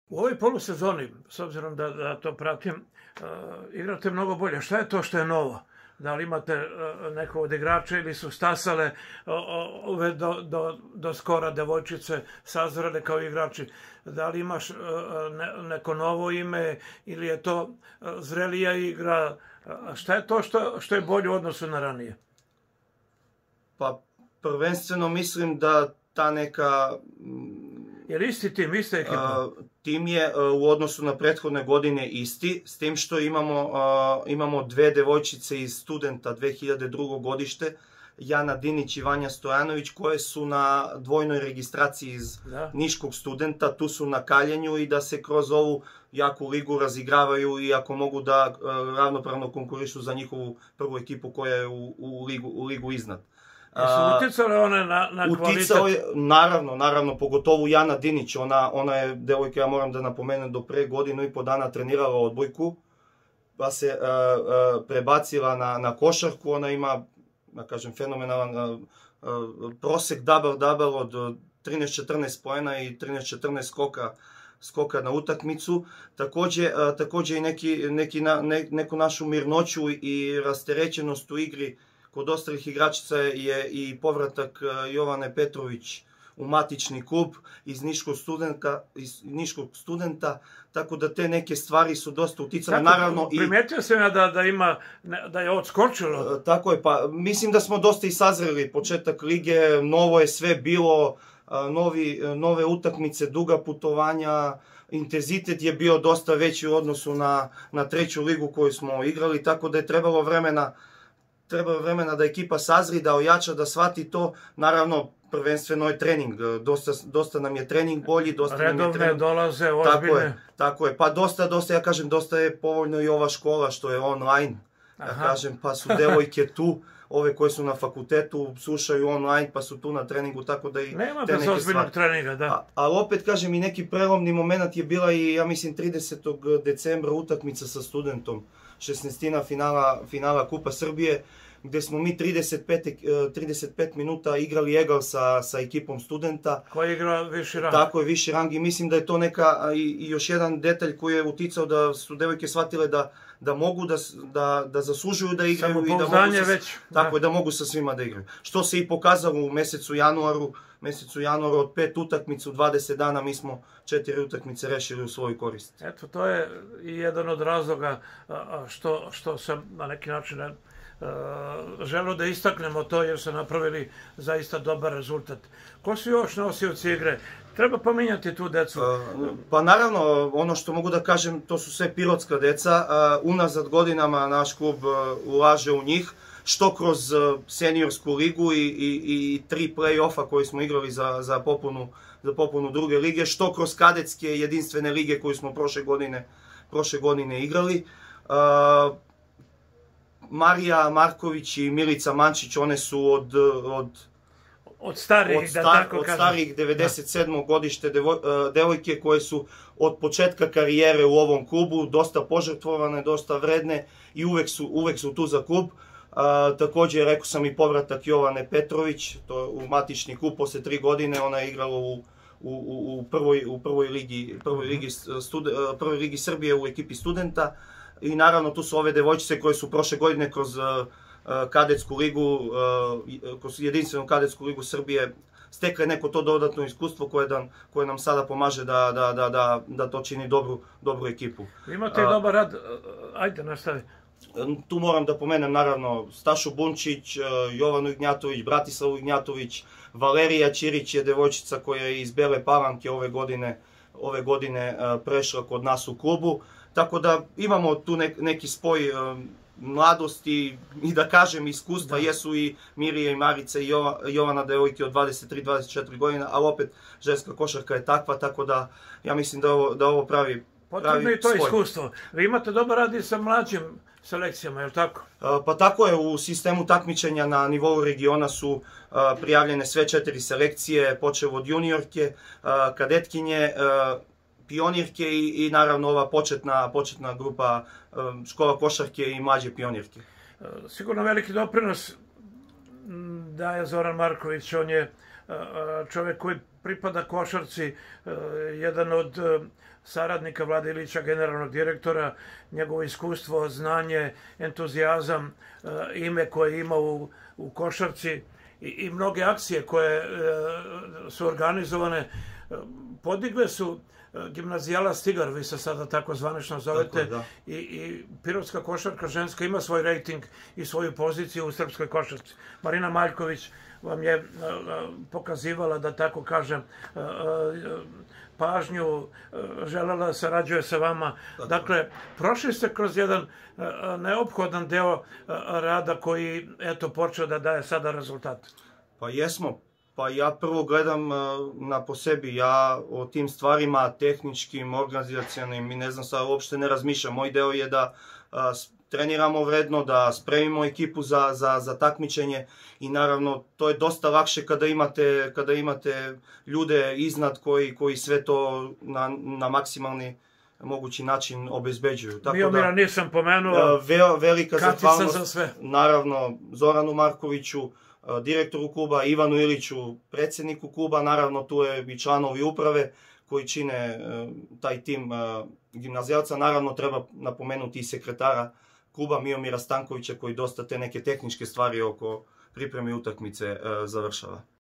U ovoj polusezoni, s obzirom da to pratim, igrate mnogo bolje. Šta je to što je novo? Da li imate neko od igrača ili su stasale ove do skora devojčice sazrele kao igrači? Da li imaš neko novo ime ili je to zrelija igra? Šta je to što je bolje u odnosu na ranije? Pa prvenstveno mislim da ta neka... Je li isti tim, ista ekipa? Tim je u odnosu na prethodne godine isti, s tim što imamo dve devojčice iz Studenta 2002. godište, Jana Dinić i Vanja Stojanović, koje su na dvojnoj registraciji iz Niškog Studenta, tu su na kaljenju i da se kroz ovu jaku ligu razigravaju i ako mogu da ravnopravno konkurišu za njihovu prvu ekipu koja je u ligu iznad. Jesu uticale one na kvalitet? Naravno, pogotovo Jana Dinić, ona je devojka, ja moram da napomenem, do pre 1,5 dana trenirala odbojku, pa se prebacila na košarku, ona ima, da kažem, fenomenalan prosek double-double od 13-14 poena i 13-14 skoka na utakmicu. Takođe i neku našu mirnoću i rasterećenost u igri kod ostalih igračica je i povratak Jovane Petrović u matični klub iz Niškog Studenta, tako da te neke stvari su dosta uticale. Primetio sam ja da je odskočilo. Tako je, pa mislim da smo dosta i sazreli početak lige, novo je sve bilo, nove utakmice, duga putovanja, intenzitet je bio dosta veći u odnosu na treću ligu koju smo igrali, tako da je trebalo vremena da ekipa sazri, da ojača, da shvati to. Naravno, prvenstveno je trening. Dosta nam je trening bolji, dosta nam je trening... Redovne dolaze, ozbiljne. Tako je. Pa ja kažem, dosta je povoljno i ova škola što je online. Ja kažem, pa su devojke tu, ove koje su na fakultetu, slušaju online, pa su tu na treningu, tako da i... Nema bez ozbiljnog treninga, da. Ali opet, kažem, i neki prelomni moment je bila i, ja mislim, 30. decembra utakmica sa Studentom. 16. finala Kupa Srbije, gde smo mi 35 minuta igrali egal sa ekipom Studenta. Koja igra viši rang. Tako je, viši rang, i mislim da je to neka, i još jedan detalj koji je uticao da su devojke shvatile da mogu, da zaslužuju da igraju. Samopouzdanje već. Tako je, da mogu sa svima da igraju. Što se i pokazalo u mesecu januaru od 5 utakmica u 20 dana mi smo 4 utakmice rešili u svoju korist. Eto, to je i jedan od razloga što sam na neki način želeo da istaknemo to, jer su napravili zaista dobar rezultat. Ko su još nosioci igre? Treba pominjati tu decu. Pa naravno, ono što mogu da kažem, to su sve pirotska deca. Unazad godinama naš klub ulaže u njih, što kroz seniorsku ligu i 3 play-offa koje smo igrali za popunu druge lige, što kroz kadetske jedinstvene lige koje smo prošle godine igrali. Marija Marković i Milica Mančić, one su od starijih 97. godište devojke koje su od početka karijere u ovom klubu, dosta požrtvovane, dosta vredne i uvek su tu za klub. Takođe, rekao sam, i povratak Jovane Petrović u matični klub posle 3 godine, ona je igrala u prvoj ligi Srbije u ekipi Studenta. I naravno tu su ove devojčice koje su prošle godine kroz kadetsku ligu, kroz jedinstvenu kadetsku ligu Srbije stekle neko to dodatno iskustvo koje nam sada pomaže da to čini dobru ekipu. Imate i dobar rad, ajde nastavi. Tu moram da pomenem naravno Stašu Bunčić, Jovanu Ignjatović, Bratislavu Ignjatović, Valerija Ćirić je devojčica koja je iz Bele Palanke ove godine prešla kod nas u klubu. Tako da imamo tu neki spoj mladosti i da kažem iskustva, jesu i Mirija i Marica i Jovana devojke od 23-24 godina, ali opet ženska košarka je takva, tako da ja mislim da ovo pravi spoj. Potrebno je to iskustvo. Vi imate dobar rad i sa mlađim selekcijama, je li tako? Pa tako je, u sistemu takmičenja na nivou regiona su prijavljene sve 4 selekcije, počev od juniorke, kadetkinje, pionirke i naravno ova početna grupa škola košarke i mlađe pionirke. Sigurno veliki doprinos daje Zoran Marković, on je čovjek koji pripada košarci, jedan od saradnika Vlade Ilića, generalnog direktora, njegovo iskustvo, znanje, entuzijazam, ime koje ima u košarci i mnoge akcije koje su organizovane, podigle su Gimnazijala Stigar, vi se sada tako zvanično zovete, i Pirotska košarka ženska ima svoj rejting i svoju poziciju u srpskoj košarci. Marina Maljković vam je pokazivala, da tako kažem, pažnju, želela da sarađuje sa vama. Dakle, prošli ste kroz jedan neophodan deo rada koji, eto, počeo da daje sada rezultate. Pa jesmo. Pa ja prvo gledam na po sebi, ja o tim stvarima tehničkim, organizacionim i ne znam, sad uopšte ne razmišljam. Moj deo je da treniramo vredno, da spremimo ekipu za takmičenje i naravno to je dosta lakše kada imate ljude iznad koji sve to na maksimalni mogući način obezbeđuju. Miomira nisam pomenuo, velika zahvalnost, naravno, Zoranu Markoviću, direktoru kluba, Ivanu Iliću, predsjedniku kluba, naravno tu je i članovi uprave koji čine taj tim gimnazijalca, naravno treba napomenuti i sekretara kluba Miomira Stankovića koji dosta te neke tehničke stvari oko pripreme utakmice završava.